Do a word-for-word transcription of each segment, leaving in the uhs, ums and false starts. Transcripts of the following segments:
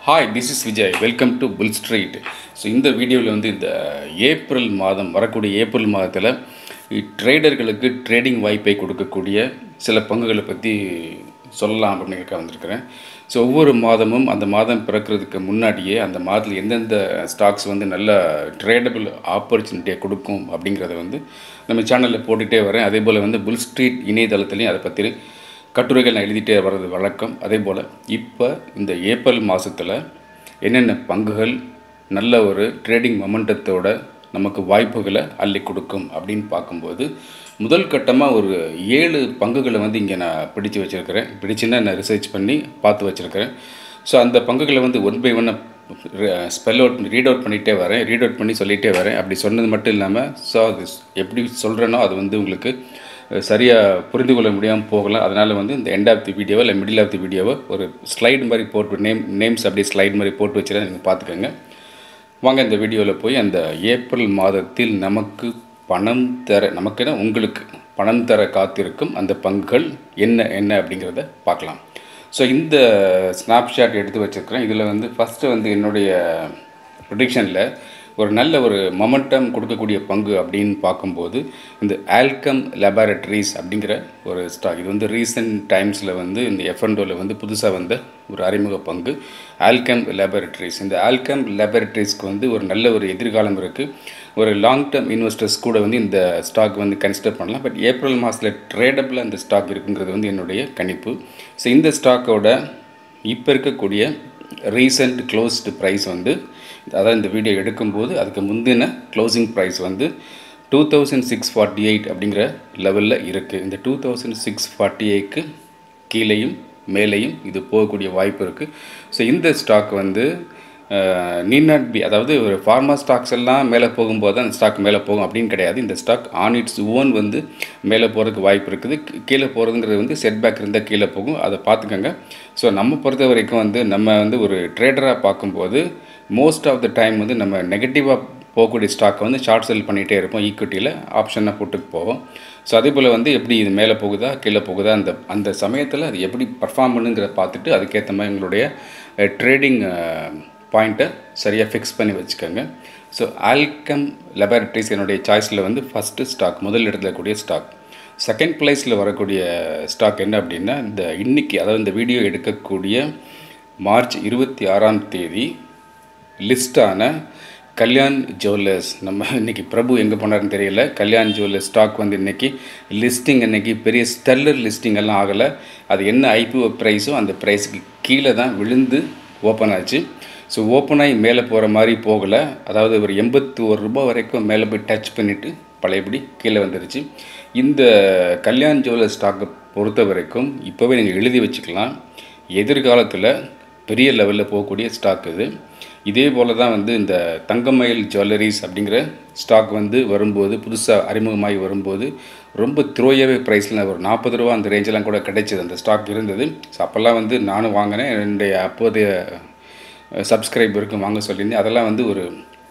Hi, this is Vijay. Welcome to Bull Street. So இந்த வீடியோவில் வந்து இந்த ஏப்ரல் மாதம் வரக்கூடிய ஏப்ரல் மாதத்தில் ட்ரேடர்களுக்கு ட்ரேடிங் வாய்ப்பை கொடுக்கக்கூடிய சில பங்குகளை பற்றி சொல்லலாம் அப்படின்னு வந்திருக்கிறேன். ஸோ ஒவ்வொரு மாதமும் அந்த மாதம் பிறக்கிறதுக்கு முன்னாடியே அந்த மாதத்தில் எந்தெந்த ஸ்டாக்ஸ் வந்து நல்ல ட்ரேடபிள் ஆப்பர்ச்சுனிட்டியை கொடுக்கும் அப்படிங்கிறத வந்து நம்ம சேனலில் போட்டுகிட்டே வரேன். அதே போல் வந்து புல் ஸ்ட்ரீட் இணையதளத்துலேயும் அதை பற்றி கட்டுரைகள் நான் எழுதிட்டே வர்றது வழக்கம். அதே போல் இப்போ இந்த ஏப்ரல் மாதத்தில் என்னென்ன பங்குகள் நல்ல ஒரு ட்ரேடிங் மொமெண்டத்தோட நமக்கு வாய்ப்புகளை அள்ளி கொடுக்கும் அப்படின்னு பார்க்கும்போது முதல் கட்டமாக ஒரு ஏழு பங்குகளை வந்து இங்கே நான் பிடிச்சு வச்சுருக்கிறேன். பிடிச்சுன்னா நான் ரிசர்ச் பண்ணி பார்த்து வச்சுருக்கிறேன். ஸோ அந்த பங்குகளை வந்து ஒன் பை ஒன்னை ஸ்பெல் அவுட் ரீட் அவுட் பண்ணிகிட்டே வரேன் ரீட் அவுட் பண்ணி சொல்லிகிட்டே வரேன். அப்படி சொன்னது மட்டும் இல்லாமல் ஸோ அது எப்படி சொல்கிறேனோ அது வந்து உங்களுக்கு சரியாக புரிந்து கொள்ள முடியாமல் போகலாம். அதனால் வந்து இந்த எண்ட் ஆஃப் தி வீடியோவை இல்லை மிடில் ஆஃப் தி வீடியோவை ஒரு ஸ்லைடு மாதிரி போட்டு நேம் நேம்ஸ் அப்படியே ஸ்லைடு மாதிரி போட்டு வச்சுருந்தேன். நீங்கள் பார்த்துக்கோங்க. வாங்க இந்த வீடியோவில் போய் அந்த ஏப்ரல் மாதத்தில் நமக்கு பணம் தர நமக்குன்னா உங்களுக்கு பணம் தர காத்திருக்கும் அந்த பங்குகள் என்ன என்ன அப்படிங்கிறத பார்க்கலாம். ஸோ இந்த ஸ்னாப்ஷாட் எடுத்து வச்சுருக்கிறேன். இதில் வந்து ஃபஸ்ட்டு வந்து என்னுடைய ப்ரெடிக்ஷனில் ஒரு நல்ல ஒரு மொமெண்டம் கொடுக்கக்கூடிய பங்கு அப்படின்னு பார்க்கும்போது இந்த ஆல்கம் லேபரட்டரிஸ் அப்படிங்கிற ஒரு ஸ்டாக். இது வந்து ரீசெண்ட் டைம்ஸில் வந்து இந்த எஃப்என்டோவில் வந்து புதுசாக வந்த ஒரு அறிமுக பங்கு ஆல்கம் லேபரட்டரிஸ். இந்த ஆல்கம் லேபரட்டரிஸ்க்கு வந்து ஒரு நல்ல ஒரு எதிர்காலம் இருக்குது. ஒரு லாங் டேர்ம் இன்வெஸ்டர்ஸ் கூட வந்து இந்த ஸ்டாக் வந்து கன்சிடர் பண்ணலாம். பட் ஏப்ரல் மாதத்தில் ட்ரேடபிளாக இந்த ஸ்டாக் இருக்குங்கிறது வந்து என்னுடைய கணிப்பு. ஸோ இந்த ஸ்டாக்கோட இப்போ இருக்கக்கூடிய ரீசெண்ட் க்ளோஸ்டு ப்ரைஸ் வந்து அதாவது இந்த வீடியோ எடுக்கும்போது அதுக்கு முந்தின க்ளோசிங் ப்ரைஸ் வந்து two thousand six forty eight அப்படிங்கிற லெவலில் இருக்குது. இந்த டூ தௌசண்ட் சிக்ஸ் ஃபார்ட்டி எயிட்க்கு கீழேயும் மேலேயும் இது போகக்கூடிய வாய்ப்பு இருக்குது. ஸோ இந்த ஸ்டாக் வந்து நீட் நாட் பி அதாவது ஒரு ஃபார்மா ஸ்டாக்ஸ் எல்லாம் மேலே போகும்போது தான் அந்த ஸ்டாக் மேலே போகும் அப்படின்னு கிடையாது. இந்த ஸ்டாக் ஆன் இட்ஸ் ஓன் வந்து மேலே போகிறதுக்கு வாய்ப்பு இருக்குது. கீழே போகிறதுங்கிறது வந்து செட்பேக் இருந்தால் கீழே போகும். அதை பார்த்துக்கோங்க. ஸோ நம்ம பொறுத்த வரைக்கும் வந்து நம்ம வந்து ஒரு ட்ரேடராக பார்க்கும்போது மோஸ்ட் ஆஃப் த டைம் வந்து நம்ம நெகட்டிவாக போகக்கூடிய ஸ்டாக்கை வந்து ஷார்ட் செல் பண்ணிகிட்டே இருப்போம். ஈக்விட்டியில் ஆப்ஷனாக போட்டுக்கு போவோம். ஸோ அதே போல் வந்து எப்படி இது மேலே போகுதா கீழே போகுதா அந்த அந்த சமயத்தில் அது எப்படி பர்ஃபார்ம் பண்ணுங்கிறத பார்த்துட்டு அதுக்கேற்ற மாதிரி எங்களுடைய ட்ரேடிங் பாயிண்ட்டை சரியாக ஃபிக்ஸ் பண்ணி வச்சுக்கோங்க. ஸோ ஆல்கம் லேபரட்டரிஸ் என்னுடைய சாய்ஸில் வந்து ஃபஸ்ட்டு ஸ்டாக் முதல் இடத்துல கூடிய ஸ்டாக். செகண்ட் ப்ளேஸில் வரக்கூடிய ஸ்டாக் என்ன அப்படின்னா இந்த இன்றைக்கி அதாவது இந்த வீடியோ எடுக்கக்கூடிய மார்ச் இருபத்தி ஆறாம் தேதி லிஸ்டான கல்யாண் ஜுவல்லர்ஸ். நம்ம இன்றைக்கி பிரபு எங்கே போனார்னு தெரியல. கல்யாண் ஜுவல்லர்ஸ் ஸ்டாக் வந்து இன்றைக்கி லிஸ்டிங் இன்றைக்கி பெரிய ஸ்டெல்லர் லிஸ்டிங் எல்லாம் ஆகலை. அது என்ன ஐபிஓ ப்ரைஸோ அந்த ப்ரைஸுக்கு கீழே தான் விழுந்து ஓப்பன் ஆச்சு. ஸோ ஓப்பன் ஆகி மேலே போகிற மாதிரி போகலை. அதாவது ஒரு எண்பத்தி ஒரு ரூபா வரைக்கும் மேலே போய் டச் பண்ணிவிட்டு பழையபடி கீழே வந்துருச்சு. இந்த கல்யாண் ஜுவல்லர்ஸ் ஸ்டாக்கை பொறுத்த வரைக்கும் இப்போவே நீங்கள் எழுதி வச்சுக்கலாம். எதிர்காலத்தில் பெரிய லெவலில் போகக்கூடிய ஸ்டாக் இது. இதே போல் தான் வந்து இந்த தங்கமயில் ஜுவல்லரிஸ் அப்படிங்கிற ஸ்டாக் வந்து வரும்போது புதுசாக அறிமுகமாகி வரும்போது ரொம்ப த்ரோயவே ப்ரைஸில் ஒரு நாற்பது ரூபா அந்த ரேஞ்செலாம் கூட கிடைச்சிது. அந்த ஸ்டாக் இருந்தது. ஸோ அப்போல்லாம் வந்து நானும் வாங்கினேன். என்னுடைய அப்போதைய சப்ஸ்கிரைபருக்கு வாங்க சொல்லியிருந்தேன். அதெல்லாம் வந்து ஒரு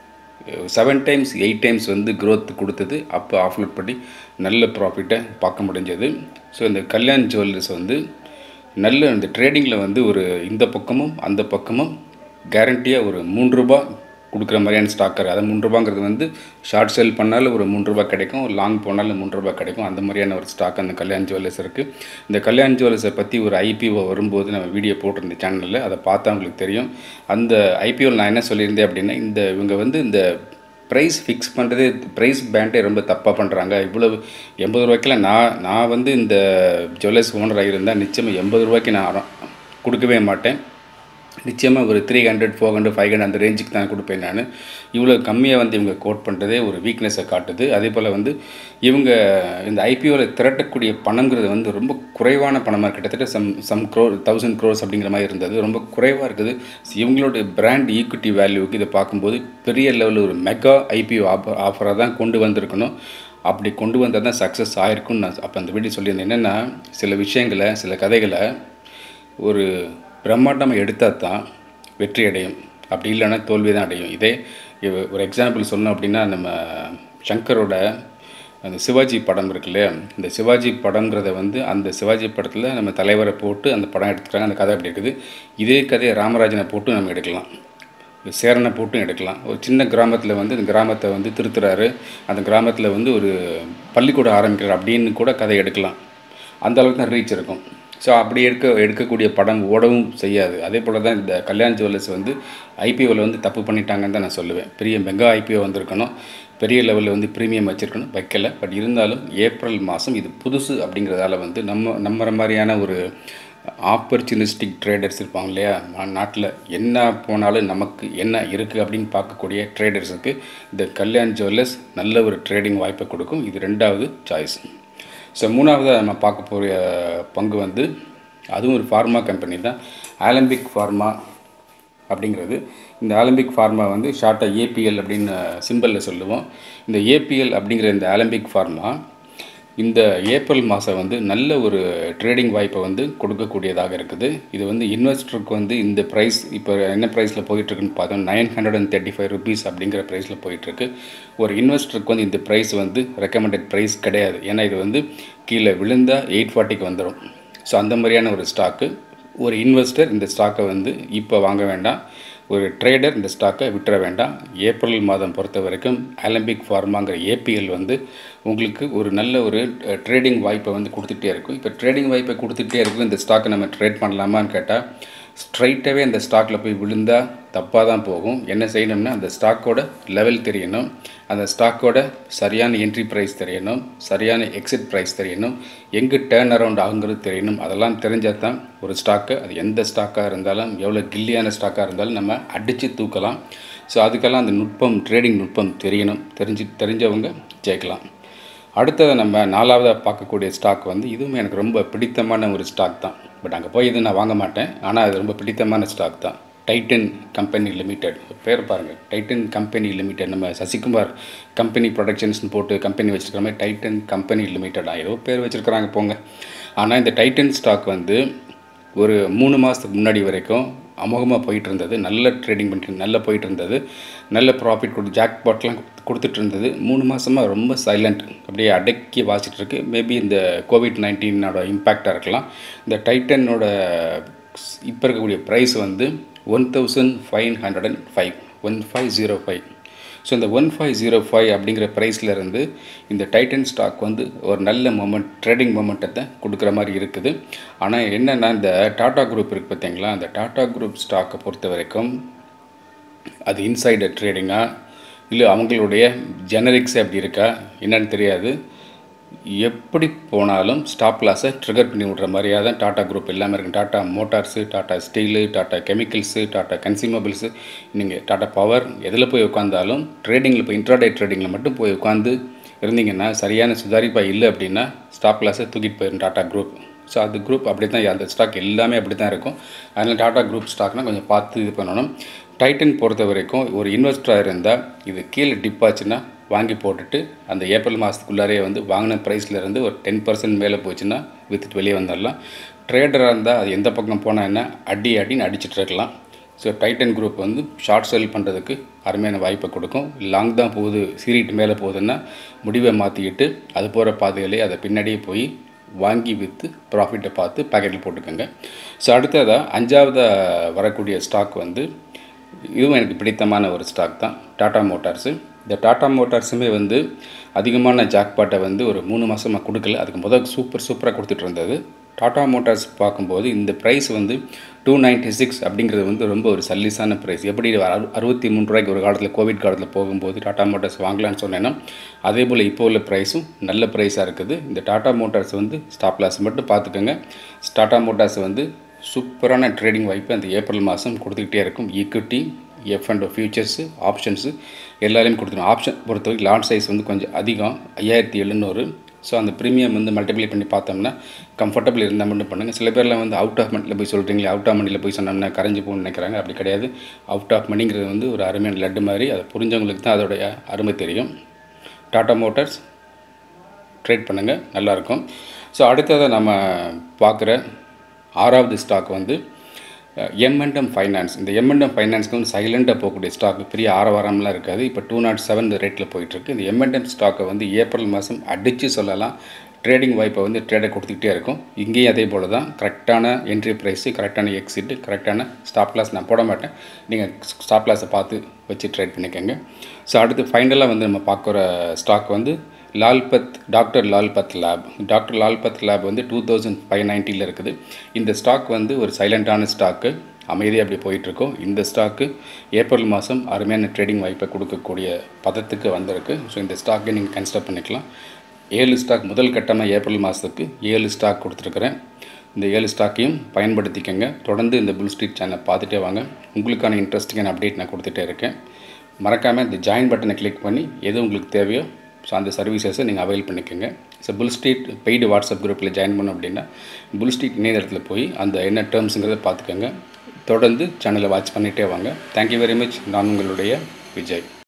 செவன் டைம்ஸ் எயிட் டைம்ஸ் வந்து க்ரோத் கொடுத்தது. அப்போ ஆஃப்லோட் பண்ணி நல்ல ப்ராஃபிட்டை பார்க்க முடிஞ்சது. ஸோ இந்த கல்யாண் ஜுவல்லர்ஸ் வந்து நல்ல இந்த ட்ரேடிங்கில் வந்து ஒரு இந்த பக்கமும் அந்த பக்கமும் கேரண்டியாக ஒரு மூன்று ரூபா கொடுக்குற மாதிரியான ஸ்டாக்கர். அதை மூன்று ரூபாங்கிறது வந்து ஷார்ட் செல் பண்ணாலும் ஒரு மூன்று ரூபா கிடைக்கும், ஒரு லாங் போனாலும் மூன்று ரூபா கிடைக்கும். அந்த மாதிரியான ஒரு ஸ்டாக் அந்த கல்யாண் ஜுவல்லர்ஸ் இருக்குது. இந்த கல்யாண் ஜுவல்லர்ஸை பற்றி ஒரு ஐபிஓ வரும்போது நம்ம வீடியோ போட்டிருந்த சேனலில் அதை பார்த்தா உங்களுக்கு தெரியும். அந்த ஐபிஓவில் நான் என்ன சொல்லியிருந்தேன் அப்படின்னா இந்த இவங்க வந்து இந்த ப்ரைஸ் ஃபிக்ஸ் பண்ணுறதே ப்ரைஸ் பேண்டே ரொம்ப தப்பாக பண்ணுறாங்க. இவ்வளவு எண்பது ரூபாய்க்கெலாம் நான் நான் வந்து இந்த ஜுவல்லர்ஸ் ஓனராக இருந்தால் நிச்சயமாக எண்பது ரூபாய்க்கு நான் கொடுக்கவே மாட்டேன். நிச்சயமாக ஒரு three hundred four hundred five hundred அந்த ரேஞ்சுக்கு தான் கொடுப்பேன் நான். இவ்வளோ கம்மியாக வந்து இவங்க கோட் பண்ணுறதே ஒரு வீக்னஸை காட்டுது. அதே போல் வந்து இவங்க இந்த ஐபிஓவில் திரட்டக்கூடிய பணங்கிறது வந்து ரொம்ப குறைவான பணமாக கிட்டத்தட்ட சம் சம் க்ரோ தௌசண்ட் க்ரோர்ஸ் அப்படிங்கிற மாதிரி இருந்தது. ரொம்ப குறைவாக இருக்குது. இவங்களுடைய பிராண்ட் ஈக்விட்டி வேல்யூவுக்கு இதை பார்க்கும்போது பெரிய லெவலில் ஒரு மெகா ஐபிஓ ஆஃபர் ஆஃபராக தான் கொண்டு வந்திருக்கணும். அப்படி கொண்டு வந்தால் தான் சக்ஸஸ் ஆகிருக்குன்னு நான் அப்போ அந்த வீடியோ சொல்லியிருந்தேன். என்னென்னா சில விஷயங்களை சில கதைகளை ஒரு பிரம்மாண்டமாக எடுத்தால் தான் வெற்றி அடையும், அப்படி இல்லைன்னா தோல்வி தான் அடையும். இதே ஒரு எக்ஸாம்பிள் சொன்னோம் அப்படின்னா நம்ம சங்கரோட அந்த சிவாஜி படம் இருக்கு இல்லையா, இந்த சிவாஜி படம்ங்கிறத வந்து அந்த சிவாஜி படத்தில் நம்ம தலைவரை போட்டு அந்த படம் எடுத்துக்கிறாங்க. அந்த கதை அப்படி இருக்குது. இதே கதையை ராமராஜனை போட்டு நம்ம எடுக்கலாம், சேரனை போட்டும் எடுக்கலாம். ஒரு சின்ன கிராமத்தில் வந்து இந்த கிராமத்தை வந்து திருத்துறாரு, அந்த கிராமத்தில் வந்து ஒரு பள்ளிக்கூடம் ஆரம்பிக்கிறார் அப்படின்னு கூட கதை எடுக்கலாம். அந்த அளவுக்கு தான் ரீச் இருக்கும். ஸோ அப்படி எடுக்க எடுக்கக்கூடிய படம் ஓடவும் செய்யாது. அதே போல் தான் இந்த கல்யாண் ஜுவல்லர்ஸ் வந்து ஐபிஓவில் வந்து தப்பு பண்ணிட்டாங்கன்னு தான் நான் சொல்லுவேன். பெரிய மெகா ஐபிஓ வந்திருக்கணும், பெரிய லெவலில் வந்து ப்ரீமியம் வச்சுருக்கணும், வைக்கலை. பட் இருந்தாலும் ஏப்ரல் மாதம் இது புதுசு அப்படிங்கிறதால வந்து நம்ம நம்புற மாதிரியான ஒரு ஆப்பர்ச்சுனிஸ்டிக் ட்ரேடர்ஸ் இருப்பாங்க இல்லையா, நாட்டில் என்ன போனாலும் நமக்கு என்ன இருக்குது அப்படின்னு பார்க்கக்கூடிய ட்ரேடர்ஸுக்கு இந்த கல்யாண் ஜுவல்லர்ஸ் நல்ல ஒரு ட்ரேடிங் வாய்ப்பை கொடுக்கும். இது ரெண்டாவது சாய்ஸ். ஸோ மூணாவதாக நம்ம பார்க்க போகிற பங்கு வந்து அதுவும் ஒரு ஃபார்மா கம்பெனி தான், ஆலம்பிக் ஃபார்மா அப்படிங்கிறது. இந்த ஆலம்பிக் ஃபார்மா வந்து ஷார்ட்டாக ஏபிஎல் அப்படின்னு சிம்பிளில் சொல்லுவோம். இந்த ஏபிஎல் அப்படிங்கிற இந்த ஆலம்பிக் ஃபார்மா இந்த ஏப்ரல் மாதம் வந்து நல்ல ஒரு ட்ரேடிங் வாய்ப்பை வந்து கொடுக்கக்கூடியதாக இருக்குது. இது வந்து இன்வெஸ்டருக்கு வந்து இந்த ப்ரைஸ் இப்போ என்ன ப்ரைஸில் போயிட்டுருக்குன்னு பார்த்தோம், nine hundred and thirty five rupees அப்படிங்கிற ப்ரைஸில் போயிட்டுருக்கு. ஒரு இன்வெஸ்டருக்கு வந்து இந்த ப்ரைஸ் வந்து ரெக்கமெண்டட் ப்ரைஸ் கிடையாது. ஏன்னா இது வந்து கீழே விழுந்தால் எயிட் ஃபார்ட்டிக்கு வந்துடும். ஸோ அந்த மாதிரியான ஒரு ஸ்டாக்கு. ஒரு இன்வெஸ்டர் இந்த ஸ்டாக்கை வந்து இப்போ வாங்க வேண்டாம், ஒரு ட்ரேடர் இந்த ஸ்டாக்கை விட்டுற வேண்டாம். ஏப்ரல் மாதம் பொறுத்த வரைக்கும் ஆலம்பிக் ஃபார்மாங்கிற ஏபிஎல் வந்து உங்களுக்கு ஒரு நல்ல ஒரு ட்ரேடிங் வாய்ப்பை வந்து கொடுத்துட்டே இருக்கும். இப்போ ட்ரேடிங் வாய்ப்பை கொடுத்துட்டே இருக்கும். இந்த ஸ்டாக்கை நம்ம ட்ரேட் பண்ணலாமான்னு கேட்டால் ஸ்ட்ரைட்டாகவே அந்த ஸ்டாக்கில் போய் விழுந்தால் தப்பாக தான் போகும். என்ன செய்யணும்னா அந்த ஸ்டாக்கோட லெவல் தெரியணும், அந்த ஸ்டாக்கோட சரியான என்ட்ரி ப்ரைஸ் தெரியணும், சரியான எக்ஸிட் ப்ரைஸ் தெரியணும், எங்கே டேர்ன் அரவுண்ட் ஆகுங்கிறது தெரியணும். அதெல்லாம் தெரிஞ்சால் தான் ஒரு ஸ்டாக்கை, அது எந்த ஸ்டாக்காக இருந்தாலும் எவ்வளோ கில்லியான ஸ்டாக்காக இருந்தாலும் நம்ம அடித்து தூக்கலாம். ஸோ அதுக்கெல்லாம் அந்த நுட்பம், ட்ரேடிங் நுட்பம் தெரியணும். தெரிஞ்சு தெரிஞ்சவங்க ஜெயிக்கலாம். அடுத்தது நம்ம நாலாவதாக பார்க்கக்கூடிய ஸ்டாக் வந்து இதுவுமே எனக்கு ரொம்ப பிடித்தமான ஒரு ஸ்டாக் தான். பட் அங்கே போய் இது நான் வாங்க மாட்டேன், ஆனால் அது ரொம்ப பிடித்தமான ஸ்டாக் தான். டைட்டன் கம்பெனி லிமிடெட் பேர் பாருங்கள், டைட்டன் கம்பெனி லிமிடெட். நம்ம சசிகுமார் கம்பெனி ப்ரொடக்ஷன்ஸ்னு போட்டு கம்பெனி வச்சுருக்கிற மாதிரி டைட்டன் கம்பெனி லிமிடெடாக ஏதோ பேர் வச்சுருக்கிறாங்க போங்க. ஆனால் இந்த டைட்டன் ஸ்டாக் வந்து ஒரு மூணு மாதத்துக்கு முன்னாடி வரைக்கும் அமோகமாக போயிட்டு இருந்தது. நல்ல ட்ரேடிங் பண்ணிட்டு நல்லா போயிட்டு இருந்தது, நல்ல ப்ராஃபிட் கொடுத்து ஜாக்பாட்லாம் கொடுத்துட்டு இருந்தது. மூணு மாதமாக ரொம்ப சைலண்ட், அப்படியே அடக்கி வாசிட்டுருக்கு. மேபி இந்த கோவிட் நைன்டீனோட இம்பேக்டாக இருக்கலாம். இந்த டைட்டனோட இப்போ இருக்கக்கூடிய ப்ரைஸ் வந்து one thousand five hundred and five one five zero five so இந்த ஒன் ஃபைவ் ஜீரோ ஃபைவ் அப்படிங்கிற ப்ரைஸில் இருந்து இந்த டைட்டன் ஸ்டாக் வந்து ஒரு நல்ல மொமெண்ட், ட்ரேடிங் மொமெண்ட்டத்தை கொடுக்குற மாதிரி இருக்குது. ஆனால் என்னென்னா இந்த டாடா குரூப் இருக்குது பார்த்தீங்களா, அந்த டாடா குரூப் ஸ்டாக்கை பொறுத்த வரைக்கும் அது இன்சைடர் ட்ரேடிங்காக இல்லை அவங்களுடைய ஜெனரிக்ஸ் அப்படி இருக்கா என்னன்னு தெரியாது. எப்படி போனாலும் ஸ்டாப் லாஸை ட்ரிகர் பண்ணி விட்ற மாதிரியாக தான் டாடா குரூப் எல்லாமே இருக்குது. Tata motors, Tata steel, Tata chemicals, Tata consumables, நீங்கள் டாடா பவர் எதில் போய் உட்காந்தாலும் ட்ரேடிங்கில் போய் இன்ட்ராடே ட்ரேடிங்கில் மட்டும் போய் உட்காந்து இருந்தீங்கன்னா சரியான சுதாரிப்பாக இல்லை அப்படின்னா ஸ்டாப் லாஸை தூக்கிட்டு போயிடும் டாடா குரூப். ஸோ அது குரூப் அப்படி தான், அந்த ஸ்டாக் எல்லாமே அப்படி தான் இருக்கும். அதனால் டாடா குரூப் ஸ்டாக்னால் கொஞ்சம் பார்த்து இது பண்ணணும். டைட்டன் பொறுத்த வரைக்கும் ஒரு இன்வெஸ்டராக இருந்தால் இது கீழே டிப் ஆச்சுன்னா வாங்கி போட்டுட்டு அந்த ஏப்ரல் மாதத்துக்குள்ளாரே வந்து வாங்கின ப்ரைஸ்லேருந்து ஒரு டென் பர்சன்ட் மேலே போச்சுன்னா விற்றுட்டு வெளியே வந்துடலாம். ட்ரேடராக இருந்தால் அது எந்த பக்கம் போனால் என்ன அடி அடின்னு அடிச்சுட்டு இருக்கலாம். ஸோ டைட்டன் குரூப் வந்து ஷார்ட் செல் பண்ணுறதுக்கு அருமையான வாய்ப்பை கொடுக்கும். லாங் தான் போகுது, சீரிட்டு மேலே போகுதுன்னா முடிவை மாற்றிக்கிட்டு அது போகிற பாதையிலே அதை பின்னாடியே போய் வாங்கி விற்று ப்ராஃபிட்டை பார்த்து பேக்கெட்டில் போட்டுக்கோங்க. ஸோ அடுத்ததாக அஞ்சாவதாக வரக்கூடிய ஸ்டாக் வந்து இதுவும் எனக்கு பிடித்தமான ஒரு ஸ்டாக் தான், டாடா மோட்டார்ஸு. இந்த டாடா மோட்டார்ஸுமே வந்து அதிகமான ஜாக்பாட்டை வந்து ஒரு மூணு மாதமாக கொடுக்கல. அதுக்கு முதல் சூப்பர் சூப்பராக கொடுத்துட்டு இருந்தது. டாடா மோட்டார்ஸ் பார்க்கும்போது இந்த ப்ரைஸ் வந்து டூ நைன்ட்டி சிக்ஸ் அப்படிங்கிறது வந்து ரொம்ப ஒரு சல்லிஸான ப்ரைஸ். எப்படி அறுபத்தி மூணு ரூபாய்க்கு ஒரு காலத்தில் கோவிட் காலத்தில் போகும்போது டாடா மோட்டார்ஸ் வாங்கலான்னு சொன்னேன்னா அதே போல் இப்போ உள்ள ப்ரைஸும் நல்ல ப்ரைஸாக இருக்குது. இந்த டாடா மோட்டார்ஸ் வந்து ஸ்டாப் லாஸ் மட்டும் பார்த்துக்கோங்க. டாடா மோட்டார்ஸ் வந்து சூப்பரான ட்ரேடிங் வாய்ப்பு அந்த ஏப்ரல் மாதம் கொடுத்துக்கிட்டே இருக்கும். Equity, F and futures, options எல்லாரையும் கொடுத்துரும். ஆப்ஷன் பொறுத்தவரைக்கும் லாட் சைஸ் வந்து கொஞ்சம் அதிகம், ஐயாயிரத்தி எழுநூறு. ஸோ அந்த ப்ரீமியம் வந்து மல்டிப்ளை பண்ணி பார்த்தோம்னா கம்ஃபர்டபுள் இருந்தால் மட்டும் பண்ணுங்கள். சில பேர்லாம் வந்து அவுட் ஆஃப் மணியில் போய் சொல்கிறீங்களே, அவுட் ஆஃப் மணியில் போய் சொன்னோம்னா கரைஞ்சி போகணும்னு நினைக்கிறாங்க. அப்படி கிடையாது. அவுட் ஆஃப் மணிங்கிறது வந்து ஒரு அருமையான லட்டு மாதிரி, அதை புரிஞ்சவங்களுக்கு தான் அதோடைய அருமை தெரியும். டாடா மோட்டார்ஸ் ட்ரேட் பண்ணுங்கள், நல்லாயிருக்கும். ஸோ அடுத்ததை நம்ம பார்க்குற ஆறாவது ஸ்டாக் வந்து எம்என்டம் ஃபைனான்ஸ். இந்த எம்என்டம் ஃபைனான்ஸ்க்கு வந்து சைலண்டாக போகக்கூடிய ஸ்டாக், பெரிய ஆரவாரம்லாம் இருக்காது. இப்போ டூ நாட் செவன் ரேட்டில் போயிட்டுருக்கு. இந்த எம்என்டம் ஸ்டாக்கை வந்து ஏப்ரல் மாதம் அடித்து சொல்லலாம் ட்ரேடிங் வாய்ப்பை வந்து ட்ரேடர் கொடுத்துக்கிட்டே இருக்கும். இங்கேயும் அதே போல் தான் கரெக்டான என்ட்ரி ப்ரைஸு, கரெக்டான எக்ஸிட்டு, கரெக்டான ஸ்டாப் லாஸ் நான் போட மாட்டேன். நீங்கள் ஸ்டாப் லாஸை பார்த்து வச்சு ட்ரேட் பண்ணிக்கோங்க. ஸோ அடுத்து ஃபைனலாக வந்து நம்ம பார்க்குற ஸ்டாக் வந்து Lal Path doctor Lal Path lab. Doctor Lal Path lab வந்து டூ தௌசண்ட் ஃபைவ் நைன்ட்டியில் இருக்குது. இந்த ஸ்டாக் வந்து ஒரு சைலண்ட்டான ஸ்டாக்கு, அமைதியாக அப்படி போயிட்டுருக்கோம். இந்த ஸ்டாக்கு ஏப்ரல் மாதம் அருமையான ட்ரேடிங் வாய்ப்பை கொடுக்கக்கூடிய பதத்துக்கு வந்திருக்கு. ஸோ இந்த ஸ்டாக்கை நீங்கள் கன்சிடர் பண்ணிக்கலாம். ஏழு ஸ்டாக் முதல் கட்டமாக ஏப்ரல் மாதத்துக்கு ஏழு ஸ்டாக் கொடுத்துருக்குறேன். இந்த ஏழு ஸ்டாக்கையும் பயன்படுத்திக்கங்க. தொடர்ந்து இந்த புல் ஸ்ட்ரீட் சேனலை பார்த்துட்டே வாங்க. உங்களுக்கான இன்ட்ரெஸ்டிங்கான அப்டேட் நான் கொடுத்துட்டே இருக்கேன். மறக்காமல் இந்த ஜாயின் பட்டனை கிளிக் பண்ணி எது உங்களுக்கு தேவையோ ஸோ அந்த சர்வீசஸை நீங்கள் அவைல் பண்ணிக்கோங்க. So Bull Street paid WhatsApp குரூப்பில் ஜாயின் பண்ணோம் அப்படின்னா புல் ஸ்ட்ரீட் இணையதளத்தில் போய் அந்த என்ன டேர்ம்ஸுங்கிறத பார்த்துக்கோங்க. தொடர்ந்து சேனலை வாட்ச் பண்ணிகிட்டே வாங்க. Thank you very much. நான் உங்களுடைய விஜய்.